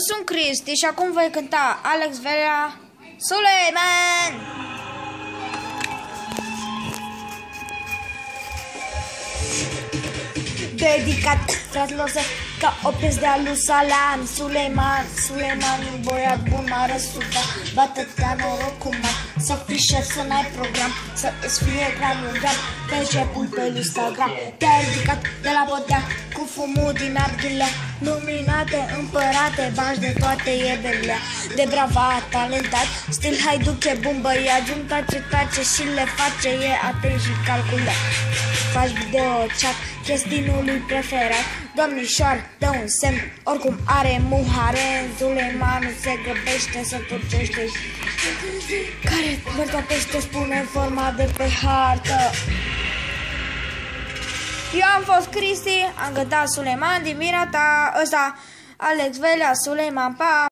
Sunt Cristi și acum voi cânta Alex Velea, Suleiman! Dedicat fraților să ca o piesă de lui Salam. Suleiman, băiat bun, mare suda, bată-ți-a noroc cu mari. Să fii șef, să n-ai program, să îți fie gramogram, pe șeful pe Instagram. Te-ai ridicat de la podea cu fumul din arghilea, luminate, împărate, bași de toate ieberile. De bravat, talentat, stil haiduc, e bun băiat, tace și le face, e atent și calculat. Faci video chat, chestinul lui preferat, domnișoar, dă un semn, oricum are muhare. Suleimanul se grăbește, să turcește, care mă topește, spune forma de pe hartă. Eu am fost Cristi, am cântat Suleiman din Mirata, ăsta Alex Velea, Suleiman, pa!